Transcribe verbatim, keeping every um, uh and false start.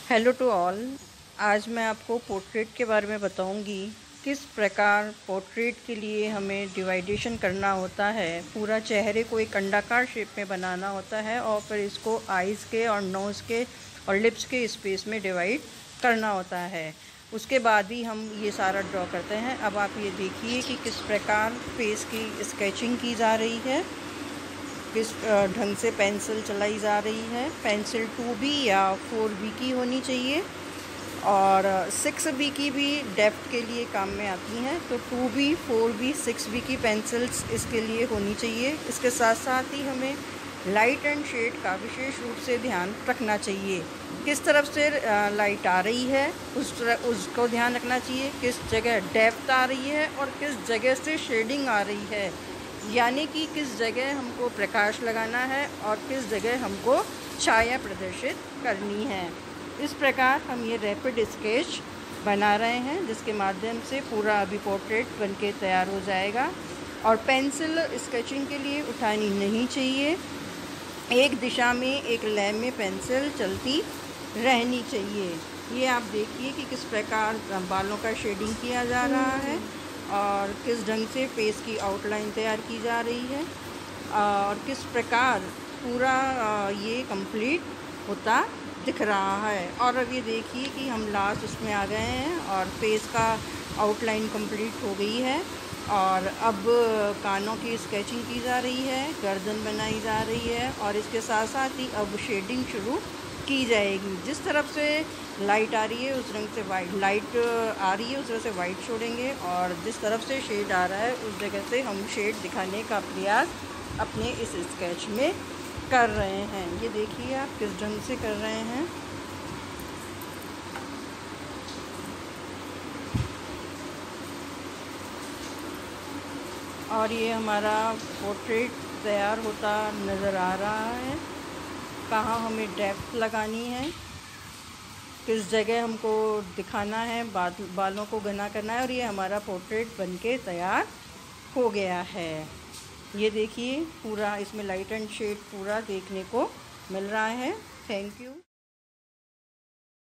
Hello to all. आज मैं आपको पोर्ट्रेट के बारे में बताऊंगी किस प्रकार पोर्ट्रेट के लिए हमें डिवाइडेशन करना होता है। पूरा चेहरे को एक अंडाकार शेप में बनाना होता है और फिर इसको आइज़ के और नोज़ के और लिप्स के स्पेस में डिवाइड करना होता है। उसके बाद ही हम ये सारा ड्रॉ करते हैं। अब आप ये देखिए कि किस प्रकार फेस की स्केचिंग की जा रही है, किस ढंग से पेंसिल चलाई जा रही है। पेंसिल टू बी या फोर बी की होनी चाहिए और सिक्स बी की भी डेप्थ के लिए काम में आती हैं। तो two B, four B, six B की पेंसिल्स इसके लिए होनी चाहिए। इसके साथ साथ ही हमें लाइट एंड शेड का विशेष रूप से ध्यान रखना चाहिए। किस तरफ से लाइट आ रही है उस तरह उसको ध्यान रखना चाहिए। किस जगह डेप्थ आ रही है और किस जगह से शेडिंग आ रही है, यानी कि किस जगह हमको प्रकाश लगाना है और किस जगह हमको छाया प्रदर्शित करनी है। इस प्रकार हम ये रैपिड स्केच बना रहे हैं, जिसके माध्यम से पूरा अभी पोर्ट्रेट बनके तैयार हो जाएगा। और पेंसिल स्केचिंग के लिए उठानी नहीं चाहिए, एक दिशा में एक लाइन में पेंसिल चलती रहनी चाहिए। ये आप देखिए कि किस प्रकार बालों का शेडिंग किया जा रहा है और किस ढंग से फेस की आउटलाइन तैयार की जा रही है और किस प्रकार पूरा ये कंप्लीट होता दिख रहा है। और अब ये देखिए कि हम लास्ट उसमें आ गए हैं और फेस का आउटलाइन कंप्लीट हो गई है। और अब कानों की स्केचिंग की जा रही है, गर्दन बनाई जा रही है और इसके साथ साथ ही अब शेडिंग शुरू की जाएगी। जिस तरफ से लाइट आ रही है उस रंग से वाइट, लाइट आ रही है उस तरह से वाइट छोड़ेंगे और जिस तरफ से शेड आ रहा है उस जगह से हम शेड दिखाने का प्रयास अपने इस स्केच में कर रहे हैं। ये देखिए आप किस ढंग से कर रहे हैं। और ये हमारा पोर्ट्रेट तैयार होता नज़र आ रहा है। कहाँ हमें डेप्थ लगानी है, किस जगह हमको दिखाना है, बाल बालों को घना करना है और ये हमारा पोर्ट्रेट बनके तैयार हो गया है। ये देखिए पूरा इसमें लाइट एंड शेड पूरा देखने को मिल रहा है। Thank you.